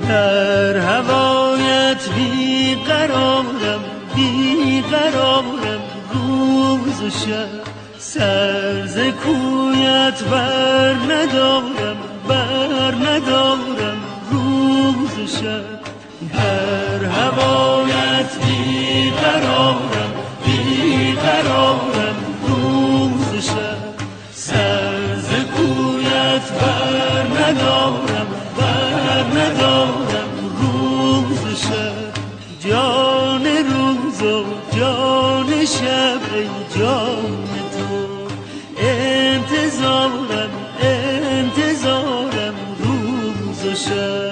در هوایت بیقرارم بیقرارم روز و شب سر ز کویت بر ندارم روز و شب در هوایت بیقرارم بیقرارم روز و شب سر ز کویت بر ندارم روز و شب جان روز و جان شب ای جان تو انتظارم روز و شب